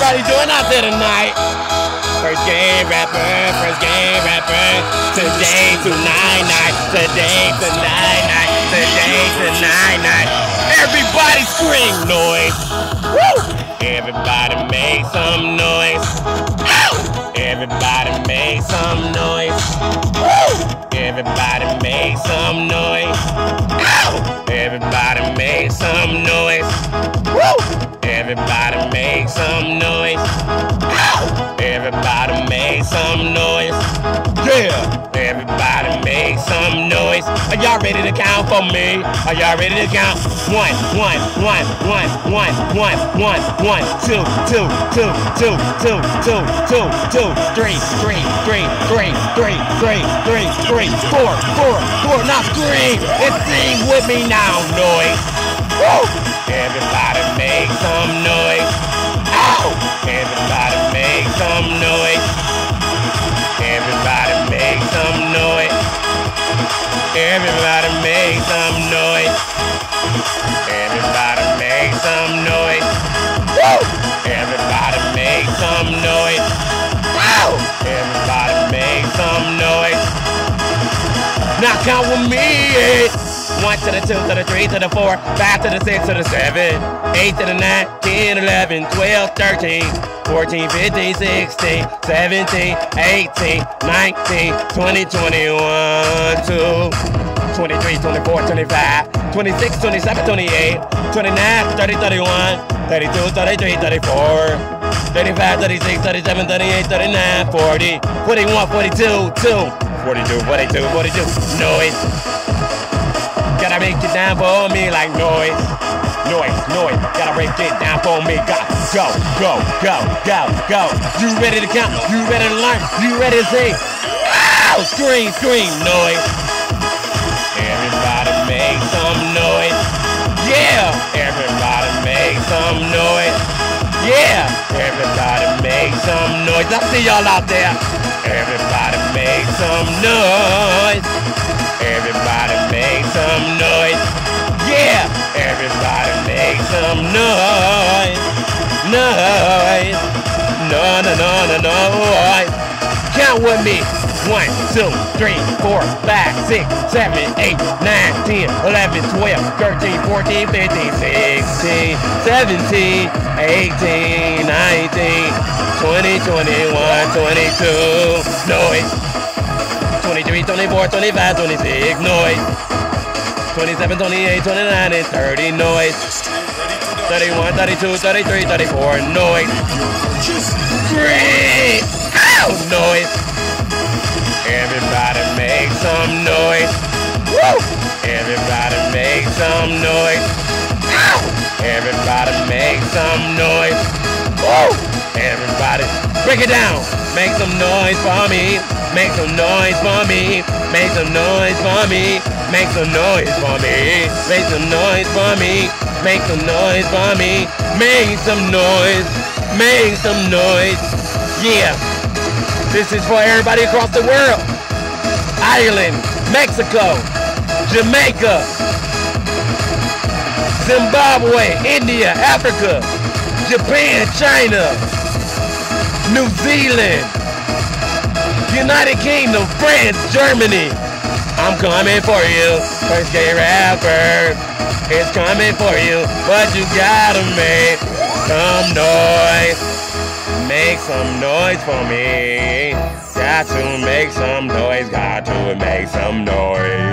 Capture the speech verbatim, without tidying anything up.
everybody doing out there tonight? First game rapper, first game rapper. Today to nine night, today to nine night, today to nine night. Everybody scream noise. Woo! Everybody make some noise. Ow! Everybody make some noise. Woo! Everybody make some noise. Ow! Everybody make some noise. Woo! Everybody make some noise. Ow! Everybody make some noise. Yeah! Everybody make some noise. Are y'all ready to count for me? Are y'all ready to count? One, one, one, one, one, one, one, one, two, two, two, two, two, two, two, two, three, three, three, three, three, three, three, three, four, four, four. Now scream and sing with me now, noise. Woo! Everybody make some noise. Ow! Everybody make some noise. Everybody make some noise. Everybody make some noise. Everybody make some noise. Woo! Everybody make some noise. Ow! Everybody make some noise. Now count with me. One to the two, to the three, to the four, five to the six, to the seven, eight to the nine, ten, eleven, twelve, thirteen, fourteen, fifteen, sixteen, seventeen, eighteen, nineteen, twenty, twenty-one, two, twenty-three, twenty-four, twenty-five, twenty-six, twenty-seven, twenty-eight, twenty-nine, thirty, thirty-one, thirty-two, thirty-three, thirty-four, thirty-five, thirty-six, thirty-seven, thirty-eight, thirty-nine, forty, forty-one, forty-two, two, forty-two, forty-two, forty-two, noise. Gotta break it down for me like noise, noise, noise. Gotta break it down for me. Go, go, go, go, go, go. You ready to count? You ready to learn? You ready to sing? Ow! Scream, scream, noise. Everybody make some noise. Yeah! Everybody make some noise. Yeah! Everybody make some noise. I see y'all out there. Everybody make some noise. Everybody make some noise. Yeah! Everybody make some noise. Noise. No, no, no, no, noise. Count with me. One, two, three, four, five, six, seven, eight, nine, ten, eleven, twelve, thirteen, fourteen, fifteen, sixteen, seventeen, eighteen, nineteen, twenty, twenty-one, twenty-two. Noise. twenty-three, twenty-four, twenty-five, twenty-six, noise. twenty-seven, twenty-eight, twenty-nine, and thirty, noise. thirty-one, thirty-two, thirty-three, thirty-four, noise. Scream! Ow! Noise. Everybody make some noise. Woo! Everybody make some noise. Ow! Everybody make some noise. Woo! Everybody break it down. Make some noise for me. Make some noise for me. Make some noise for me. Make some noise for me. Make some noise for me. Make some noise for me. Make some noise. Make some noise. Yeah. This is for everybody across the world. Ireland, Mexico, Jamaica, Zimbabwe, India, Africa, Japan, China, New Zealand, United Kingdom, France, Germany. I'm coming for you. First gay rapper is coming for you. But you gotta make some noise. Make some noise for me. Got to make some noise. Got to make some noise.